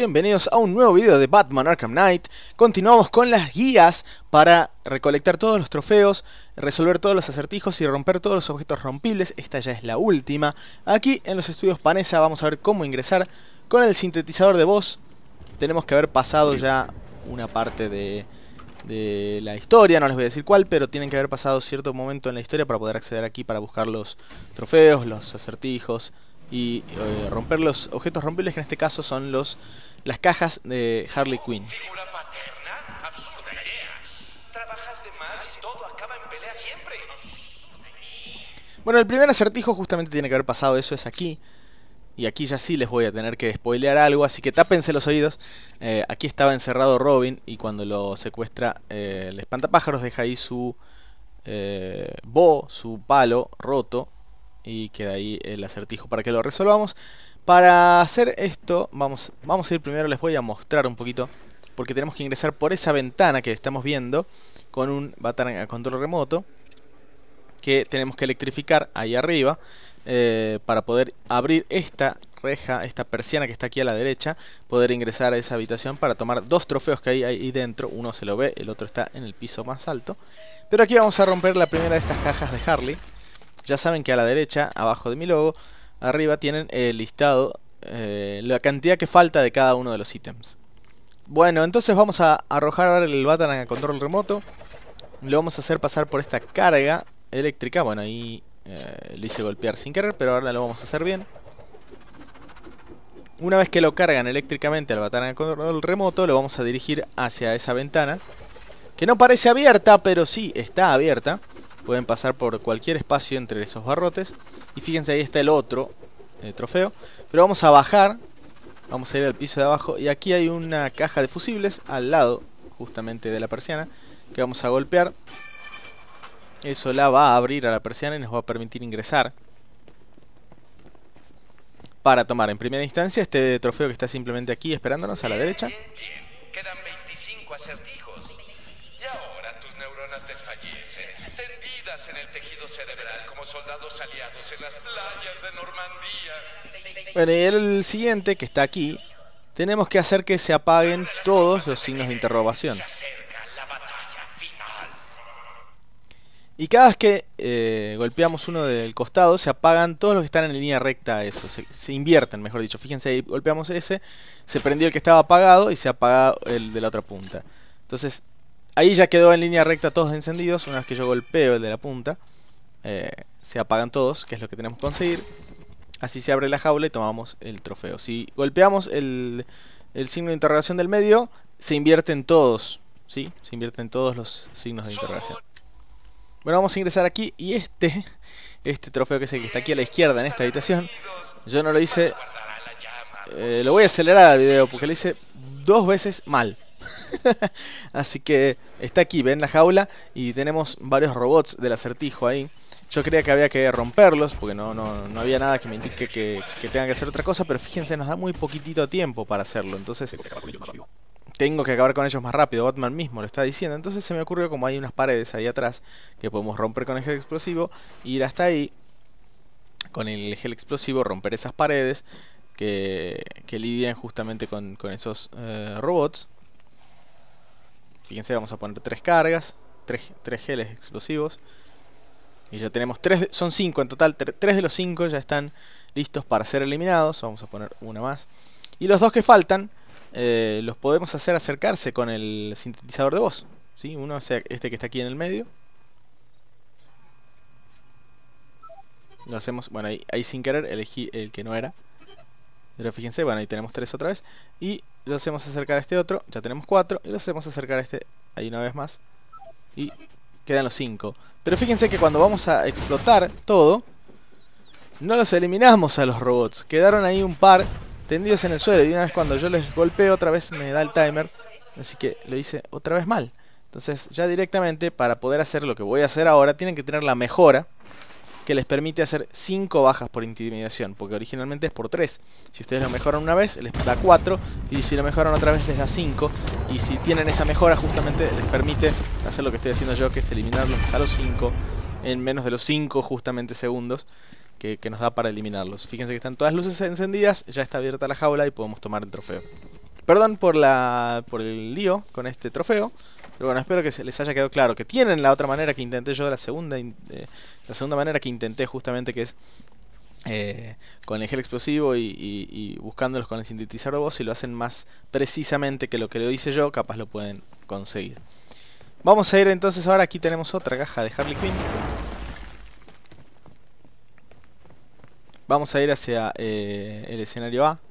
bienvenidos a un nuevo video de Batman Arkham Knight. Continuamos con las guías para recolectar todos los trofeos, resolver todos los acertijos y romper todos los objetos rompibles. Esta ya es la última. Aquí en los estudios Panessa vamos a ver cómo ingresar con el sintetizador de voz. Tenemos que haber pasado ya una parte de la historia, no les voy a decir cuál, pero tienen que haber pasado cierto momento en la historia para poder acceder aquí para buscar los trofeos, los acertijos y romper los objetos rompibles, que en este caso son las cajas de Harley Quinn. ¿Figura paterna? Absurda idea. Trabajas de más y todo acaba en pelea siempre. Bueno, el primer acertijo justamente tiene que haber pasado, eso es aquí. Y aquí ya sí les voy a tener que spoilear algo, así que tápense los oídos. Aquí estaba encerrado Robin y cuando lo secuestra el espantapájaros deja ahí su su palo roto. Y queda ahí el acertijo para que lo resolvamos. Para hacer esto vamos a ir primero, les voy a mostrar un poquito, porque tenemos que ingresar por esa ventana que estamos viendo con un Batman a control remoto, que tenemos que electrificar ahí arriba para poder abrir esta reja, esta persiana que está aquí a la derecha, poder ingresar a esa habitación para tomar dos trofeos que hay ahí dentro. Uno se lo ve, el otro está en el piso más alto. Pero aquí vamos a romper la primera de estas cajas de Harley. Ya saben que a la derecha, abajo de mi logo, arriba tienen el listado, la cantidad que falta de cada uno de los ítems. Bueno, entonces vamos a arrojar ahora el Batman a control remoto. Lo vamos a hacer pasar por esta carga eléctrica. Bueno, ahí lo hice golpear sin querer, pero ahora lo vamos a hacer bien. Una vez que lo cargan eléctricamente al Batman a control remoto, lo vamos a dirigir hacia esa ventana, que no parece abierta, pero sí está abierta. Pueden pasar por cualquier espacio entre esos barrotes. Y fíjense, ahí está el otro trofeo. Pero vamos a bajar. Vamos a ir al piso de abajo. Y aquí hay una caja de fusibles al lado justamente de la persiana, que vamos a golpear. Eso la va a abrir a la persiana y nos va a permitir ingresar para tomar en primera instancia este trofeo que está simplemente aquí esperándonos a la derecha. Bien. Quedan 25 acertijos. Y ahora tus neuronas desfallecen, tendidas en el tejido cerebral como soldados aliados en las playas de Normandía. Bueno, y el siguiente, que está aquí, tenemos que hacer que se apaguen todos los signos de interrogación. Se acerca la batalla final. Y cada vez que golpeamos uno del costado, se apagan todos los que están en línea recta a eso. Se invierten, mejor dicho. Fíjense, ahí golpeamos ese, se prendió el que estaba apagado y se apaga el de la otra punta. Entonces, ahí ya quedó en línea recta todos encendidos. Una vez que yo golpeo el de la punta, se apagan todos, que es lo que tenemos que conseguir. Así se abre la jaula y tomamos el trofeo. Si golpeamos el signo de interrogación del medio, se invierten todos, ¿sí? Se invierten todos los signos de interrogación. Bueno, vamos a ingresar aquí y este trofeo, que es el que está aquí a la izquierda en esta habitación, yo no lo hice, lo voy a acelerar al video porque lo hice 2 veces mal. Así que está aquí, ven la jaula y tenemos varios robots del acertijo ahí. Yo creía que había que romperlos porque no había nada que me indique que tenga que hacer otra cosa, pero fíjense, nos da muy poquitito tiempo para hacerlo. Entonces tengo que acabar con ellos más rápido. Batman mismo lo está diciendo. Entonces se me ocurrió, como hay unas paredes ahí atrás que podemos romper con el gel explosivo, ir hasta ahí con el gel explosivo, romper esas paredes que lidian justamente con esos robots. Fíjense, vamos a poner 3 cargas, 3 geles explosivos. Y ya tenemos 3, son 5 en total, 3 de los 5 ya están listos para ser eliminados. Vamos a poner una más. Y los 2 que faltan, los podemos hacer acercarse con el sintetizador de voz, ¿sí? Uno es este que está aquí en el medio. Lo hacemos, bueno, ahí sin querer elegí el que no era. Pero fíjense, bueno, ahí tenemos 3 otra vez. Y lo hacemos acercar a este otro, ya tenemos 4. Y lo hacemos acercar a este ahí una vez más. Y quedan los 5. Pero fíjense que cuando vamos a explotar todo, no los eliminamos a los robots. Quedaron ahí un par tendidos en el suelo. Y una vez cuando yo les golpeo, otra vez me da el timer. Así que lo hice otra vez mal. Entonces ya directamente, para poder hacer lo que voy a hacer ahora, tienen que tener la mejora que les permite hacer 5 bajas por intimidación, porque originalmente es por 3. Si ustedes lo mejoran una vez, les da 4, y si lo mejoran otra vez les da 5. Y si tienen esa mejora, justamente les permite hacer lo que estoy haciendo yo, que es eliminarlos a los 5 en menos de los 5 justamente segundos que nos da para eliminarlos. Fíjense que están todas las luces encendidas, ya está abierta la jaula y podemos tomar el trofeo. Perdón por el lío con este trofeo. Pero bueno, espero que se les haya quedado claro que tienen la otra manera que intenté yo, la segunda manera que intenté justamente, que es con el gel explosivo y buscándolos con el sintetizador de voz. Si lo hacen más precisamente que lo que lo hice yo, capaz lo pueden conseguir. Vamos a ir entonces ahora, aquí tenemos otra caja de Harley Quinn. Vamos a ir hacia el escenario A.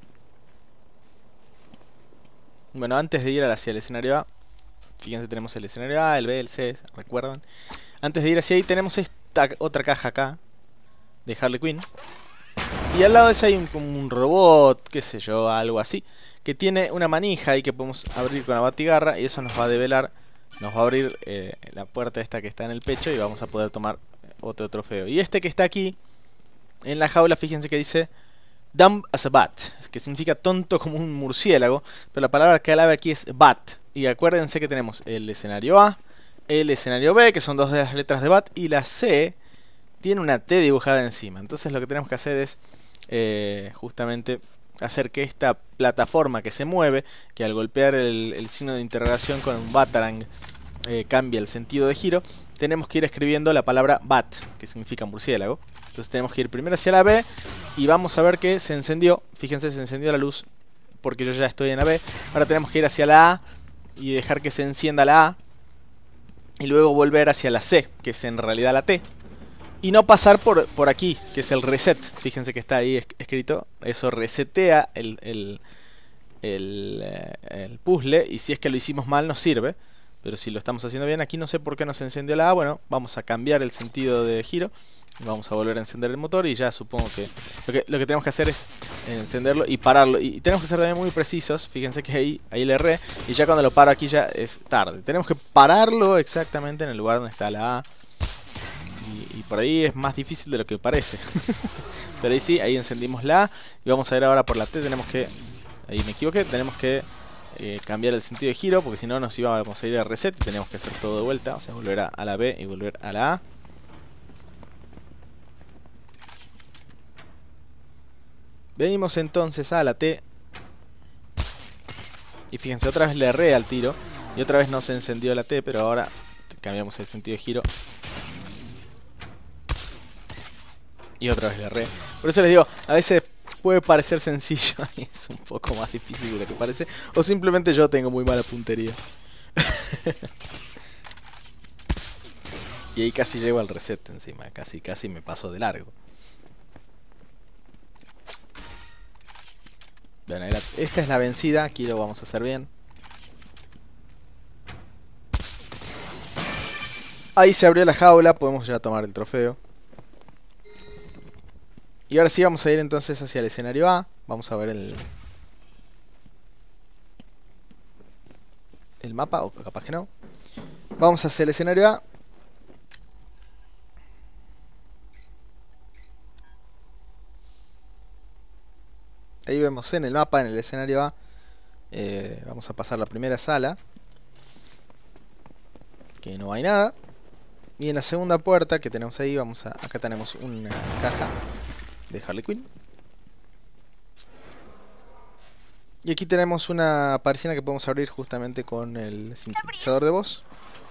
Bueno, antes de ir hacia el escenario A, fíjense, tenemos el escenario A, el B, el C, ¿recuerdan? Antes de ir hacia ahí tenemos esta otra caja acá de Harley Quinn. Y al lado de esa hay como un robot, qué sé yo, algo así, que tiene una manija ahí que podemos abrir con la batigarra, y eso nos va a develar, nos va a abrir la puerta esta que está en el pecho, y vamos a poder tomar otro trofeo. Y este que está aquí en la jaula, fíjense que dice dumb as a bat, que significa tonto como un murciélago, pero la palabra clave aquí es bat. Y acuérdense que tenemos el escenario A, el escenario B, que son dos de las letras de bat, y la C tiene una T dibujada encima. Entonces lo que tenemos que hacer es justamente hacer que esta plataforma que se mueve, que al golpear el signo de interrogación con un batarang cambia el sentido de giro, tenemos que ir escribiendo la palabra bat, que significa murciélago. Entonces tenemos que ir primero hacia la B y vamos a ver que se encendió. Fíjense, se encendió la luz porque yo ya estoy en la B. Ahora tenemos que ir hacia la A y dejar que se encienda la A. Y luego volver hacia la C, que es en realidad la T. Y no pasar por aquí, que es el reset. Fíjense que está ahí escrito. Eso resetea el puzzle. Y si es que lo hicimos mal, nos sirve. Pero si lo estamos haciendo bien, aquí no sé por qué no se encendió la A. Bueno, vamos a cambiar el sentido de giro. Vamos a volver a encender el motor y ya supongo que lo que tenemos que hacer es encenderlo y pararlo. Y tenemos que ser también muy precisos. Fíjense que ahí le erré. Y ya cuando lo paro aquí ya es tarde. Tenemos que pararlo exactamente en el lugar donde está la A. Y por ahí es más difícil de lo que parece. Pero ahí sí, ahí encendimos la A. Y vamos a ver ahora por la T. Tenemos que... Ahí me equivoqué. Tenemos que cambiar el sentido de giro, porque si no nos íbamos a ir a reset y tenemos que hacer todo de vuelta. O sea, volver a la B y volver a la A. Venimos entonces a la T. Y fíjense, otra vez le erré al tiro. Y otra vez no se encendió la T, pero ahora cambiamos el sentido de giro. Y otra vez le erré. Por eso les digo, a veces puede parecer sencillo y es un poco más difícil de lo que parece. O simplemente yo tengo muy mala puntería. Y ahí casi llego al reset encima. Casi me paso de largo. Bueno, esta es la vencida. Aquí lo vamos a hacer bien. Ahí se abrió la jaula. Podemos ya tomar el trofeo. Y ahora sí vamos a ir entonces hacia el escenario A. Vamos a ver el mapa, o capaz que no. Vamos hacia el escenario A. Ahí vemos en el mapa, en el escenario A. Vamos a pasar la primera sala, que no hay nada. Y en la segunda puerta que tenemos ahí, acá tenemos una caja de Harley Quinn. Y aquí tenemos una persiana que podemos abrir justamente con el sintetizador de voz.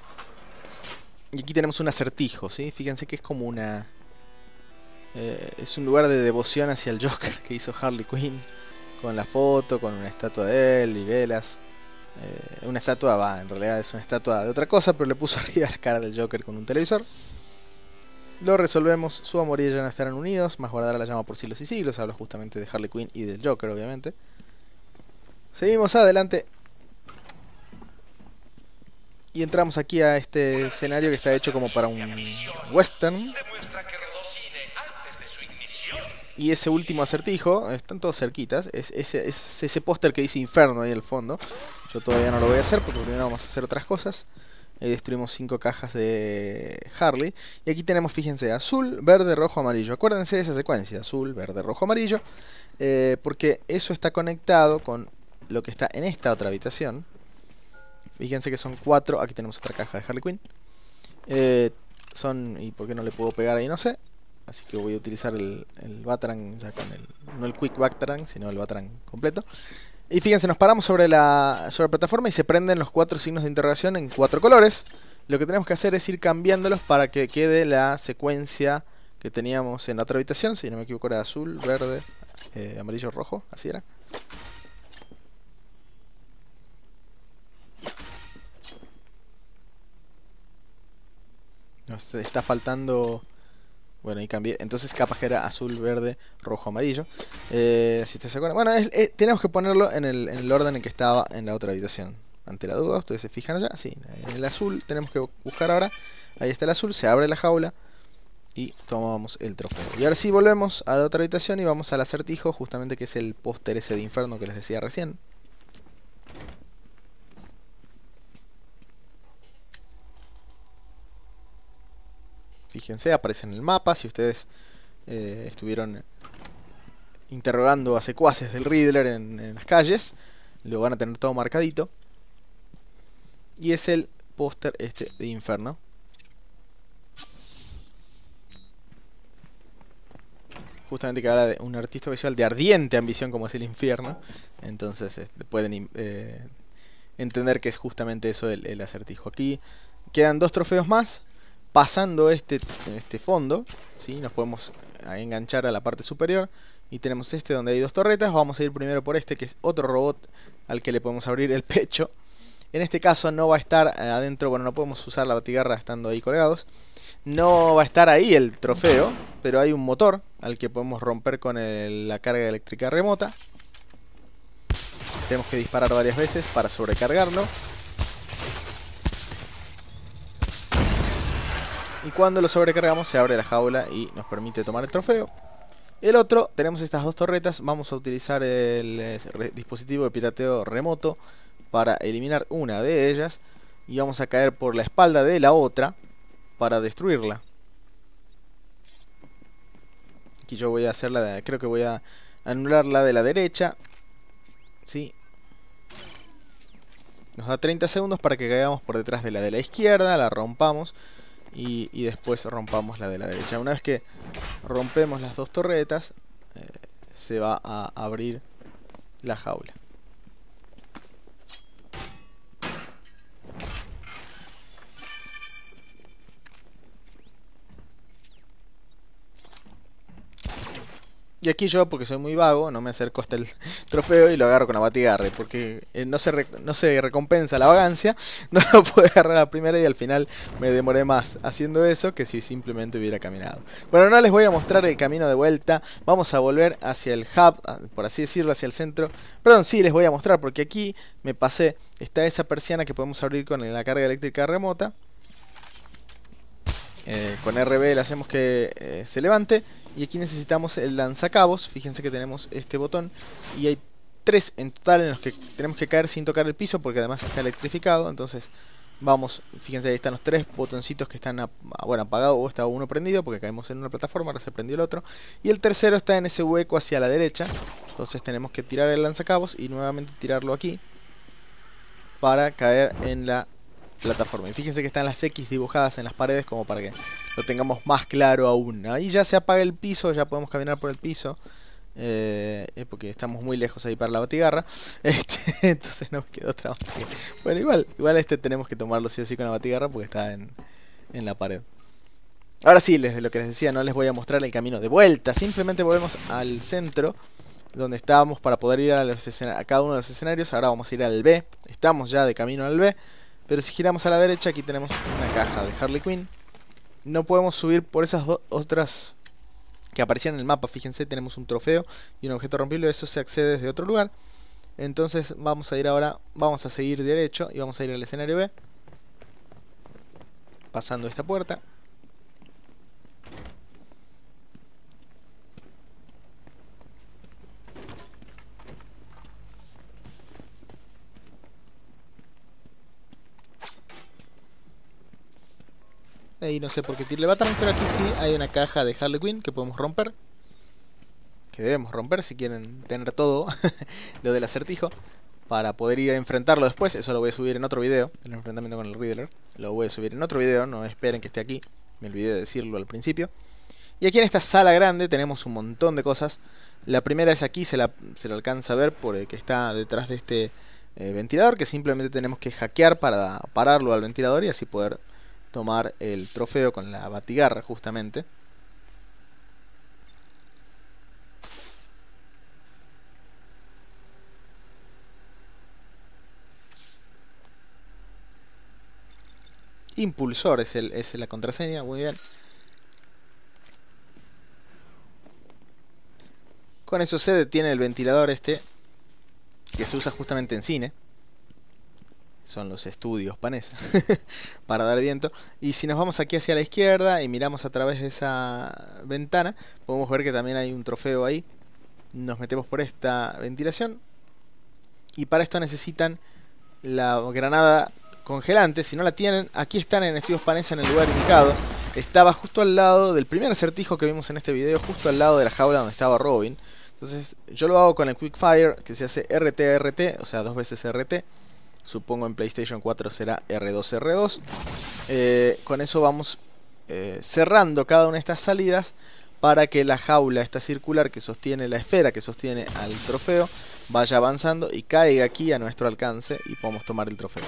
Y aquí tenemos un acertijo, ¿sí? Fíjense que es como una... es un lugar de devoción hacia el Joker que hizo Harley Quinn. Con la foto, con una estatua de él y velas. Una estatua, en realidad es una estatua de otra cosa, pero le puso arriba la cara del Joker con un televisor. Lo resolvemos, su amor y ella no estarán unidos, más guardará la llama por siglos y siglos. Habla justamente de Harley Quinn y del Joker, obviamente. Seguimos adelante. Y entramos aquí a este escenario que está hecho como para un western. Y ese último acertijo, están todos cerquitas, es ese póster que dice Inferno ahí en el fondo. Yo todavía no lo voy a hacer porque primero vamos a hacer otras cosas. Destruimos 5 cajas de Harley. Y aquí tenemos, fíjense, azul, verde, rojo, amarillo. Acuérdense de esa secuencia, azul, verde, rojo, amarillo. Porque eso está conectado con lo que está en esta otra habitación. Fíjense que son 4, aquí tenemos otra caja de Harley Quinn. ¿Y por qué no le puedo pegar ahí? No sé. Así que voy a utilizar el Batarang ya con no el Quick Batarang, sino el Batarang completo. Y fíjense, nos paramos sobre la plataforma y se prenden los 4 signos de interrogación en 4 colores. Lo que tenemos que hacer es ir cambiándolos para que quede la secuencia que teníamos en la otra habitación. Si no me equivoco era azul, verde, amarillo, rojo, así era. Nos está faltando... Bueno, ahí cambié. Entonces capaz que era azul, verde, rojo, amarillo. Si ustedes se acuerdan. Bueno, tenemos que ponerlo en el orden en que estaba en la otra habitación. Ante la duda, ustedes se fijan allá. Sí, en el azul tenemos que buscar ahora. Ahí está el azul, se abre la jaula y tomamos el trofeo. Y ahora sí volvemos a la otra habitación y vamos al acertijo, justamente que es el póster ese de infierno que les decía recién. Fíjense, aparece en el mapa. Si ustedes estuvieron interrogando a secuaces del Riddler en las calles, lo van a tener todo marcadito. Y es el póster este de Inferno. Justamente que habla de un artista visual de ardiente ambición como es el infierno. Entonces pueden entender que es justamente eso el acertijo. Aquí quedan 2 trofeos más. Pasando este fondo, ¿sí? Nos podemos enganchar a la parte superior. Y tenemos este donde hay 2 torretas. Vamos a ir primero por este, que es otro robot al que le podemos abrir el pecho. En este caso no va a estar adentro. Bueno, no podemos usar la batigarra estando ahí colgados. No va a estar ahí el trofeo, pero hay un motor al que podemos romper con la carga eléctrica remota. Tenemos que disparar varias veces para sobrecargarlo. Y cuando lo sobrecargamos se abre la jaula y nos permite tomar el trofeo. El otro, tenemos estas 2 torretas. Vamos a utilizar el dispositivo de pirateo remoto para eliminar una de ellas. Y vamos a caer por la espalda de la otra para destruirla. Aquí yo voy a hacer creo que voy a anular la de la derecha. ¿Sí? Nos da 30 segundos para que caigamos por detrás de la izquierda. La rompamos. Y después rompamos la de la derecha. Una vez que rompemos las 2 torretas, se va a abrir la jaula. Y aquí yo, porque soy muy vago, no me acerco hasta el trofeo y lo agarro con la batigarra. Porque no se recompensa la vagancia. No lo pude agarrar a la primera y al final me demoré más haciendo eso que si simplemente hubiera caminado. Bueno, no les voy a mostrar el camino de vuelta. Vamos a volver hacia el hub, por así decirlo, hacia el centro. Perdón, sí les voy a mostrar porque aquí me pasé. Está esa persiana que podemos abrir con la carga eléctrica remota. Con RB le hacemos que se levante. Y aquí necesitamos el lanzacabos. Fíjense que tenemos este botón. Y hay 3 en total en los que tenemos que caer sin tocar el piso, porque además está electrificado. Entonces vamos, fíjense, ahí están los 3 botoncitos que están bueno, apagados, o está uno prendido porque caemos en una plataforma, ahora se prendió el otro. Y el tercero está en ese hueco hacia la derecha. Entonces tenemos que tirar el lanzacabos y nuevamente tirarlo aquí para caer en la plataforma. Y fíjense que están las X dibujadas en las paredes como para que lo tengamos más claro aún. Ahí ya se apaga el piso, ya podemos caminar por el piso, porque estamos muy lejos ahí para la batigarra. Entonces no me quedó otra más. Bueno, igual tenemos que tomarlo sí o sí con la batigarra porque está en la pared. Ahora sí, lo que les decía, no les voy a mostrar el camino de vuelta. Simplemente volvemos al centro donde estábamos para poder ir a cada uno de los escenarios. Ahora vamos a ir al B. Estamos ya de camino al B. Pero si giramos a la derecha, aquí tenemos una caja de Harley Quinn. No podemos subir por esas otras que aparecían en el mapa. Fíjense, tenemos un trofeo y un objeto rompible. Eso se accede desde otro lugar. Entonces vamos a ir ahora, vamos a seguir derecho y vamos a ir al escenario B. Pasando esta puerta. Ahí no sé por qué tirarle Batman, pero aquí sí hay una caja de Harley Quinn que podemos romper. Que debemos romper si quieren tener todo lo del acertijo. Para poder ir a enfrentarlo después. Eso lo voy a subir en otro video. El enfrentamiento con el Riddler. Lo voy a subir en otro video. No esperen que esté aquí. Me olvidé de decirlo al principio. Y aquí en esta sala grande tenemos un montón de cosas. La primera es aquí, se la alcanza a ver por el que está detrás de este ventilador, que simplemente tenemos que hackear para pararlo al ventilador y así poder tomar el trofeo con la batigarra justamente. Impulsor es la contraseña, muy bien. Con eso se detiene el ventilador este, que se usa justamente en cine. Son los estudios Panesa, para dar viento. Y si nos vamos aquí hacia la izquierda y miramos a través de esa ventana, podemos ver que también hay un trofeo ahí. Nos metemos por esta ventilación. Y para esto necesitan la granada congelante. Si no la tienen, aquí están en Estudios Panesa en el lugar indicado. Estaba justo al lado del primer acertijo que vimos en este video, justo al lado de la jaula donde estaba Robin. Entonces yo lo hago con el Quick Fire, que se hace RT-RT, o sea 2 veces RT. Supongo en PlayStation 4 será R2-R2. Con eso vamos cerrando cada una de estas salidas para que la jaula esta circular que sostiene la esfera, que sostiene al trofeo, vaya avanzando y caiga aquí a nuestro alcance y podamos tomar el trofeo.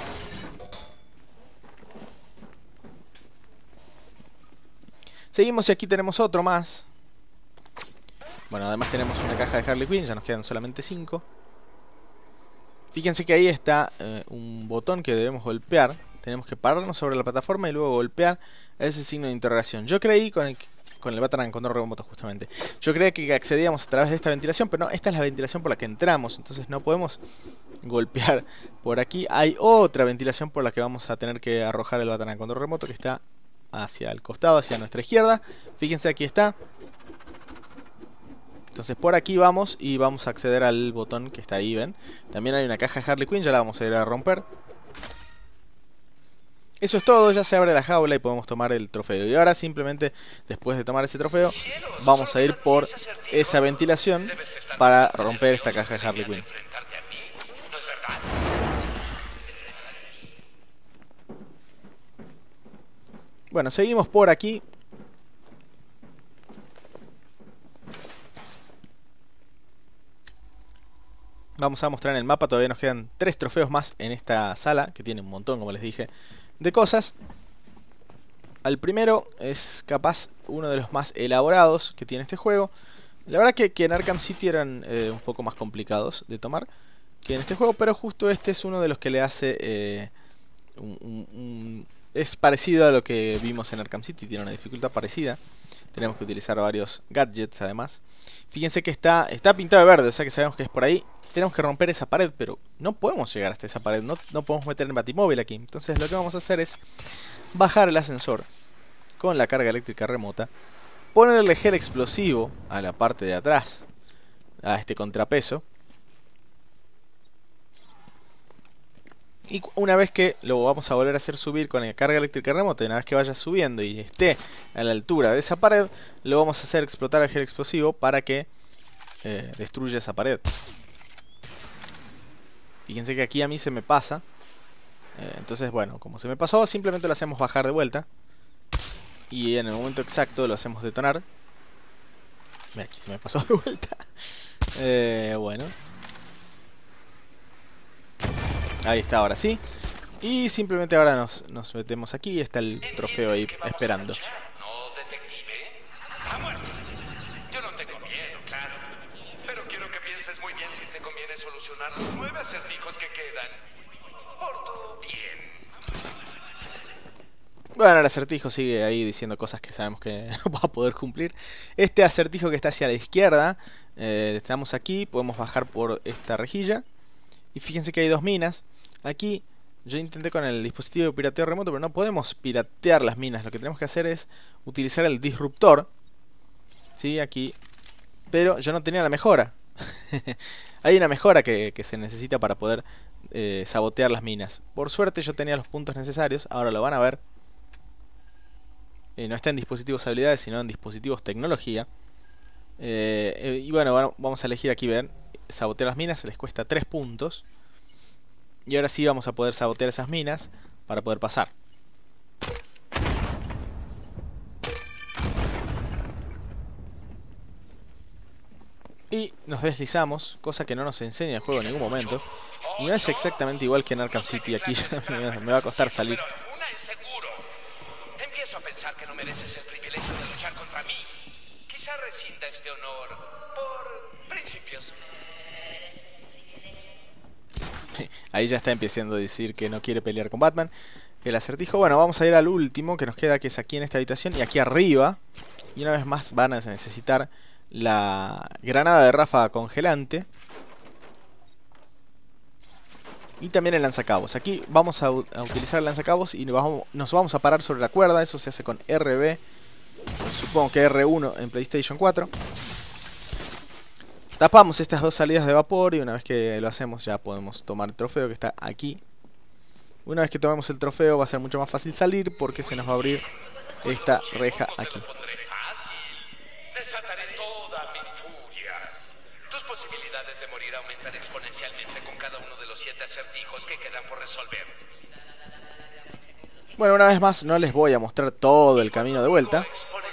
Seguimos y aquí tenemos otro más. Bueno, además tenemos una caja de Harley Quinn, ya nos quedan solamente 5. Fíjense que ahí está un botón que debemos golpear. Tenemos que pararnos sobre la plataforma y luego golpear ese signo de interrogación. Yo creí con el Batarang control remoto justamente. Yo creía que accedíamos a través de esta ventilación, pero no, esta es la ventilación por la que entramos. Entonces no podemos golpear por aquí. Hay otra ventilación por la que vamos a tener que arrojar el Batarang control remoto, que está hacia el costado, hacia nuestra izquierda. Fíjense, aquí está. Entonces por aquí vamos y vamos a acceder al botón que está ahí, ¿ven? También hay una caja de Harley Quinn, ya la vamos a ir a romper. Eso es todo, ya se abre la jaula y podemos tomar el trofeo. Y ahora simplemente, después de tomar ese trofeo, vamos a ir por esa ventilación para romper esta caja de Harley Quinn. Bueno, seguimos por aquí. Vamos a mostrar en el mapa, todavía nos quedan 3 trofeos más en esta sala, que tiene un montón, como les dije, de cosas. Al primero es capaz uno de los más elaborados que tiene este juego. La verdad que en Arkham City eran un poco más complicados de tomar que en este juego, pero justo este es uno de los que le hace... es parecido a lo que vimos en Arkham City, tiene una dificultad parecida. Tenemos que utilizar varios gadgets además. Fíjense que está pintado de verde, o sea que sabemos que es por ahí. Tenemos que romper esa pared, pero no podemos llegar hasta esa pared. No podemos meter el batimóvil aquí. Entonces lo que vamos a hacer es bajar el ascensor con la carga eléctrica remota, ponerle gel explosivo a la parte de atrás, a este contrapeso. Y una vez que lo vamos a volver a hacer subir con la carga eléctrica remota, y una vez que vaya subiendo y esté a la altura de esa pared, lo vamos a hacer explotar el gel explosivo para que destruya esa pared. Fíjense que aquí a mí se me pasa. Entonces, bueno, como se me pasó, simplemente lo hacemos bajar de vuelta. Y en el momento exacto lo hacemos detonar. Mira, aquí se me pasó de vuelta. Bueno. Ahí está, ahora sí. Y simplemente ahora nos metemos aquí y está el trofeo ahí esperando. No, detective. Ha muerto. Yo no tengo miedo, claro. Pero quiero que pienses muy bien si te conviene solucionar los 9 acertijos que quedan. Por tu bien. Bueno, el acertijo sigue ahí diciendo cosas que sabemos que no va a poder cumplir. Este acertijo que está hacia la izquierda, estamos aquí, podemos bajar por esta rejilla. Y fíjense que hay 2 minas. Aquí yo intenté con el dispositivo de pirateo remoto, pero no podemos piratear las minas. Lo que tenemos que hacer es utilizar el disruptor. ¿Sí? Aquí. Pero yo no tenía la mejora. Hay una mejora que se necesita para poder sabotear las minas. Por suerte yo tenía los puntos necesarios. Ahora lo van a ver. No está en dispositivos habilidades, sino en dispositivos tecnología. Y bueno, vamos a elegir aquí, ven, sabotear las minas, les cuesta 3 puntos. Y ahora sí vamos a poder sabotear esas minas para poder pasar. Y nos deslizamos, cosa que no nos enseña el juego en ningún momento. Y no es exactamente igual que en Arkham City. Aquí ya me va a costar salir. Una es seguro. Empiezo a pensar que no mereces el privilegio de luchar contra mí. Quizá rescinda este honor por principios. Ahí ya está empezando a decir que no quiere pelear con Batman. El Acertijo, bueno, vamos a ir al último que nos queda, que es aquí en esta habitación. Y aquí arriba, y una vez más van a necesitar la granada de ráfaga congelante. Y también el lanzacabos. Aquí vamos a utilizar el lanzacabos y nos vamos a parar sobre la cuerda. Eso se hace con RB. Supongo que R1 en PlayStation 4. Tapamos estas dos salidas de vapor y una vez que lo hacemos ya podemos tomar el trofeo que está aquí. Una vez que tomemos el trofeo va a ser mucho más fácil salir porque se nos va a abrir esta reja aquí. Desataré toda mi furia. Tus posibilidades de morir aumentan exponencialmente con cada uno de los 7 acertijos que quedan por resolver. Bueno, una vez más no les voy a mostrar todo el camino de vuelta.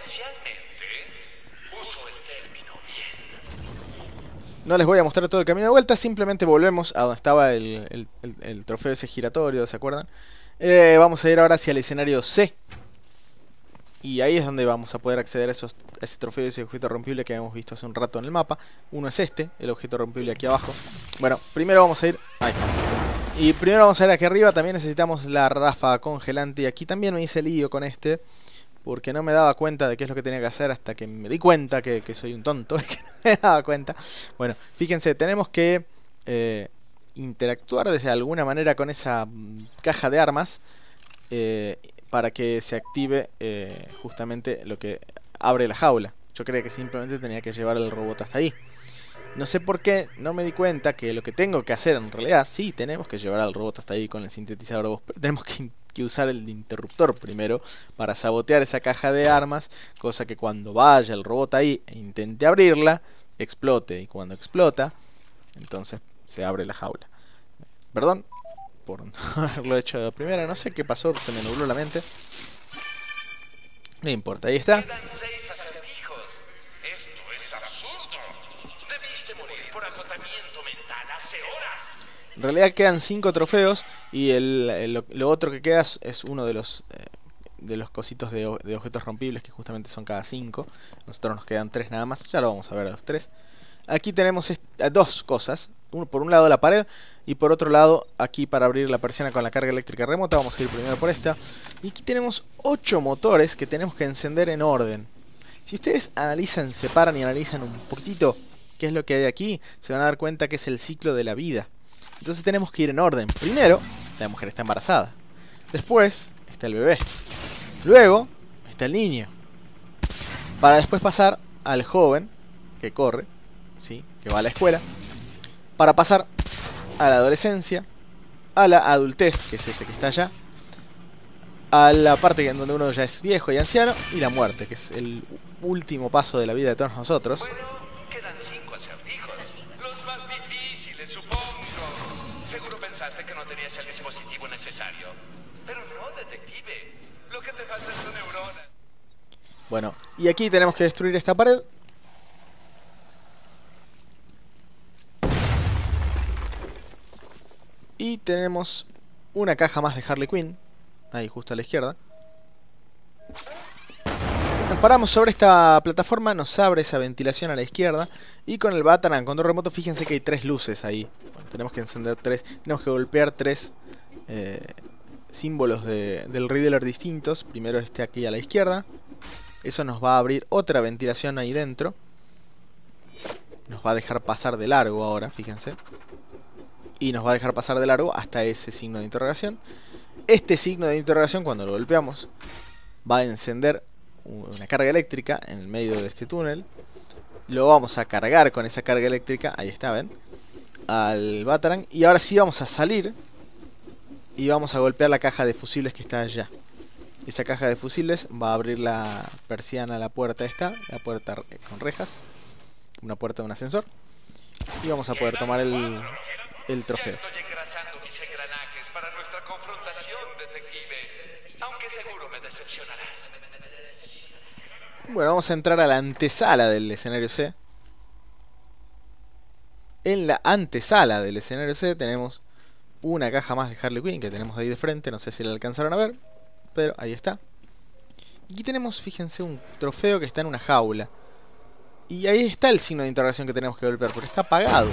No les voy a mostrar todo el camino de vuelta, simplemente volvemos a donde estaba el trofeo ese giratorio, ¿se acuerdan? Vamos a ir ahora hacia el escenario C. Y ahí es donde vamos a poder acceder a ese trofeo, ese objeto rompible que habíamos visto hace un rato en el mapa. Uno es este, el objeto rompible aquí abajo. Bueno, primero vamos a ir... Ahí está. Y primero vamos a ir aquí arriba, también necesitamos la ráfaga congelante. Y aquí también me hice lío con este, porque no me daba cuenta de qué es lo que tenía que hacer hasta que me di cuenta que soy un tonto, que no me daba cuenta. Bueno, fíjense, tenemos que interactuar de alguna manera con esa caja de armas para que se active justamente lo que abre la jaula. Yo creía que simplemente tenía que llevar el robot hasta ahí. No sé por qué no me di cuenta que lo que tengo que hacer en realidad, sí, tenemos que llevar al robot hasta ahí con el sintetizador de voz, pero tenemos que usar el interruptor primero para sabotear esa caja de armas, cosa que cuando vaya el robot ahí e intente abrirla, explote, y cuando explota, entonces se abre la jaula. Perdón por no haberlo hecho de primera, no sé qué pasó, se me nubló la mente. No importa, ahí está. Quedan 6 acertijos. Esto es absurdo. Debiste morir por agotamiento mental hace horas. En realidad quedan 5 trofeos y lo otro que queda es uno de los cositos de objetos rompibles, que justamente son cada 5. Nosotros nos quedan 3 nada más, ya lo vamos a ver a los 3. Aquí tenemos dos cosas. Por un lado la pared y por otro lado aquí para abrir la persiana con la carga eléctrica remota. Vamos a ir primero por esta. Y aquí tenemos 8 motores que tenemos que encender en orden. Si ustedes analizan, separan y analizan un poquitito qué es lo que hay aquí, se van a dar cuenta que es el ciclo de la vida. Entonces tenemos que ir en orden. Primero, la mujer está embarazada. Después está el bebé. Luego está el niño. Para después pasar al joven que corre, ¿sí?, que va a la escuela. Para pasar a la adolescencia, a la adultez, que es ese que está allá, a la parte en donde uno ya es viejo y anciano, y la muerte, que es el último paso de la vida de todos nosotros. Bueno, quedan 5 acertijos. Los más difíciles, supongo. Seguro pensaste que no tenías el dispositivo necesario. Pero no, detective. Lo que te falta es tu neurona. Bueno, y aquí tenemos que destruir esta pared. Y tenemos una caja más de Harley Quinn, ahí justo a la izquierda. Nos paramos sobre esta plataforma, nos abre esa ventilación a la izquierda. Y con el Batarang control remoto, fíjense que hay 3 luces ahí. Bueno, tenemos que encender 3, tenemos que golpear 3 símbolos del Riddler distintos. Primero este aquí a la izquierda. Eso nos va a abrir otra ventilación ahí dentro. Nos va a dejar pasar de largo ahora, fíjense. Y nos va a dejar pasar de largo hasta ese signo de interrogación. Este signo de interrogación, cuando lo golpeamos, va a encender una carga eléctrica en el medio de este túnel. Lo vamos a cargar con esa carga eléctrica, ahí está, ven, al Batarang. Y ahora sí vamos a salir y vamos a golpear la caja de fusibles que está allá. Esa caja de fusibles va a abrir la persiana, la puerta esta, la puerta con rejas, una puerta de un ascensor. Y vamos a poder tomar el trofeo. Ya estoy engrasando mis engranajes para nuestra confrontación, detective. Aunque seguro me decepcionarás. Bueno, vamos a entrar a la antesala del escenario C. En la antesala del escenario C tenemos una caja más de Harley Quinn que tenemos ahí de frente. No sé si la alcanzaron a ver, pero ahí está. Y aquí tenemos, fíjense, un trofeo que está en una jaula. Y ahí está el signo de interrogación que tenemos que golpear, porque está apagado.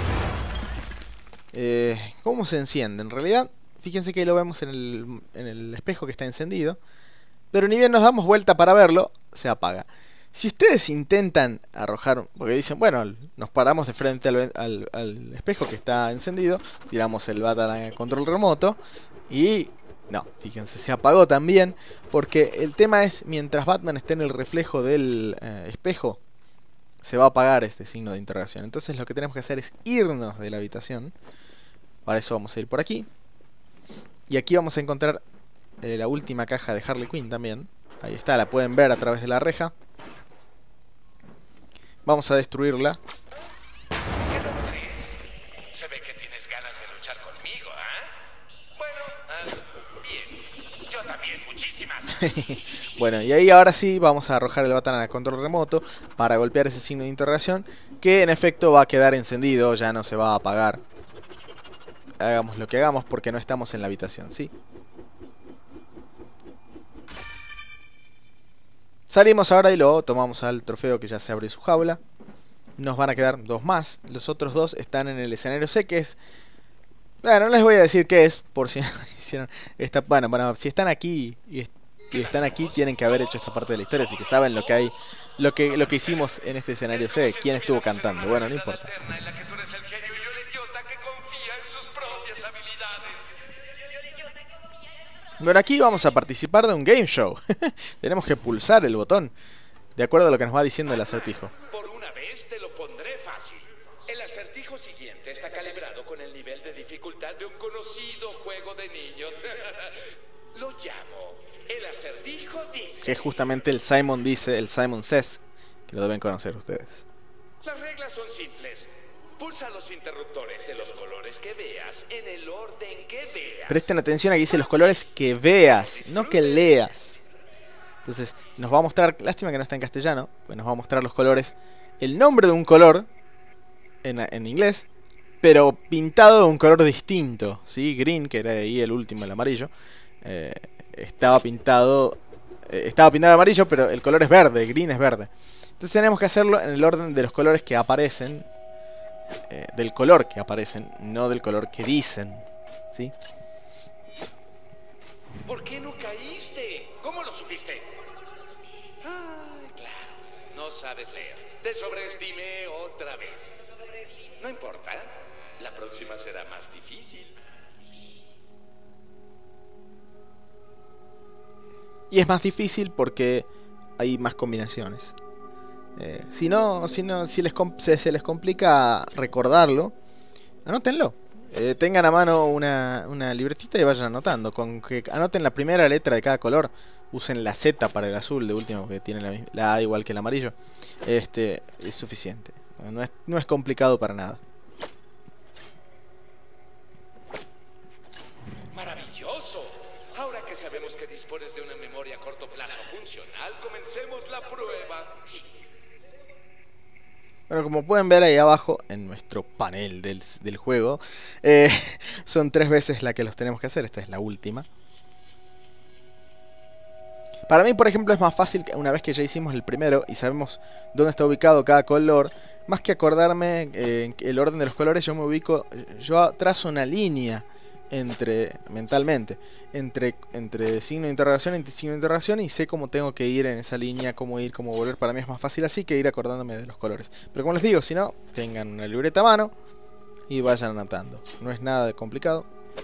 ¿Cómo se enciende? En realidad, fíjense que ahí lo vemos en el espejo que está encendido. Pero ni bien nos damos vuelta para verlo, se apaga. Si ustedes intentan arrojar, porque dicen, bueno, nos paramos de frente al espejo que está encendido, tiramos el Batman a control remoto y... no, fíjense, se apagó también, porque el tema es, mientras Batman esté en el reflejo del espejo, se va a apagar este signo de interrogación. Entonces lo que tenemos que hacer es irnos de la habitación. Para eso vamos a ir por aquí. Y aquí vamos a encontrar la última caja de Harley Quinn también. Ahí está, la pueden ver a través de la reja. Vamos a destruirla. ¿Qué tal ves? Se ve que tienes ganas de luchar conmigo, ¿ah? Bueno, bien. Yo también, muchísimas. Bueno, y ahí ahora sí vamos a arrojar el Batman a control remoto para golpear ese signo de interrogación, que en efecto va a quedar encendido, ya no se va a apagar. Hagamos lo que hagamos porque no estamos en la habitación, ¿sí? Salimos ahora y lo tomamos al trofeo que ya se abrió su jaula. Nos van a quedar dos más. Los otros dos están en el escenario C, que es... bueno, no les voy a decir qué es, por si hicieron esta... bueno, si están aquí y están aquí, tienen que haber hecho esta parte de la historia, así que saben lo que hay, lo que hicimos en este escenario C, quién estuvo cantando. Bueno, no importa. Bueno, aquí vamos a participar de un game show. Tenemos que pulsar el botón de acuerdo a lo que nos va diciendo el acertijo. Por una vez te lo pondré fácil. El acertijo siguiente está calibrado con el nivel de dificultad de un conocido juego de niños. Lo llamo el acertijo dice. Que es justamente el Simon dice, el Simon Says, que lo deben conocer ustedes. Las reglas son simples. Pulsa los interruptores de los colores que veas en el orden que veas. Presten atención, aquí dice los colores que veas, no que leas. Entonces nos va a mostrar, lástima que no está en castellano, pues nos va a mostrar los colores, el nombre de un color en inglés, pero pintado de un color distinto, ¿sí? Green, que era ahí el último, el amarillo, estaba pintado de amarillo, pero el color es verde, green es verde. Entonces tenemos que hacerlo en el orden de los colores que aparecen. Del color que aparecen, no del color que dicen, ¿sí? ¿Por qué no caíste? ¿Cómo lo supiste? Ay, claro, no sabes leer. Te sobreestimé otra vez. No importa, la próxima será más difícil. Y es más difícil porque hay más combinaciones. Si se les complica recordarlo, anótenlo. Tengan a mano una libretita y vayan anotando. Con que anoten la primera letra de cada color, usen la Z para el azul, de último, que tiene la A igual que el amarillo. Es suficiente. No es complicado para nada. ¡Maravilloso! Ahora que sabemos que dispones de una memoria a corto plazo funcional, comencemos la prueba. Sí. Bueno, como pueden ver ahí abajo, en nuestro panel del juego, son 3 veces la que los tenemos que hacer. Esta es la última. Para mí, por ejemplo, es más fácil, una vez que ya hicimos el primero y sabemos dónde está ubicado cada color, más que acordarme el orden de los colores, yo trazo una línea mentalmente entre signo de interrogación y signo de interrogación, y sé cómo tengo que ir en esa línea, cómo ir, cómo volver. Para mí es más fácil así que ir acordándome de los colores. Pero como les digo, si no, tengan una libreta a mano y vayan anotando. No es nada de complicado.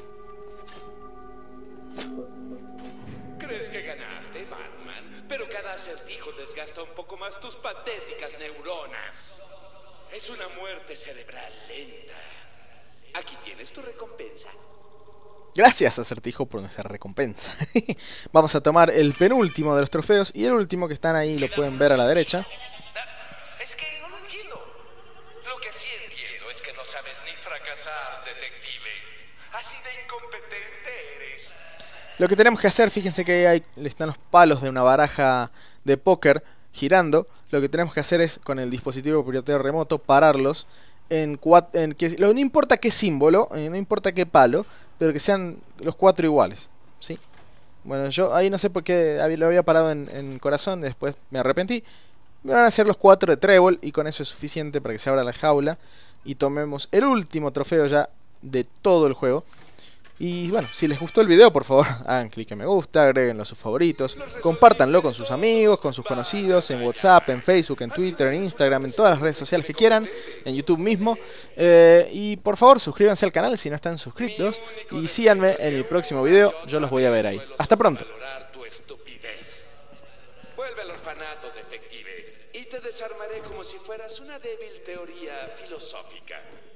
¿Crees que ganaste, Batman? Pero cada acertijo desgasta un poco más tus patéticas neuronas. Es una muerte cerebral lenta. Aquí tienes tu recompensa. Gracias, acertijo, por nuestra recompensa. Vamos a tomar el penúltimo de los trofeos y el último que están ahí, lo pueden ver a la derecha. Es que no lo entiendo. Lo que sí entiendo es que no sabes ni fracasar, detective. Así de incompetente eres. Lo que tenemos que hacer, fíjense que ahí están los palos de una baraja de póker girando. Lo que tenemos que hacer es, con el dispositivo pirateo remoto, pararlos no importa qué símbolo, no importa qué palo, pero que sean los 4 iguales, ¿sí? Bueno, yo ahí no sé por qué lo había parado en corazón, después me arrepentí. Me van a hacer los 4 de trébol y con eso es suficiente para que se abra la jaula y tomemos el último trofeo ya de todo el juego. Y bueno, si les gustó el video, por favor, hagan clic en me gusta, agréguenlo a sus favoritos, compártanlo con sus amigos, con sus conocidos, en WhatsApp, en Facebook, en Twitter, en Instagram, en todas las redes sociales que quieran, en YouTube mismo. Y por favor, suscríbanse al canal si no están suscritos y síganme en el próximo video, yo los voy a ver ahí. Hasta pronto. Vuelve al orfanato, detective, y te desarmaré como si fueras una débil teoría filosófica.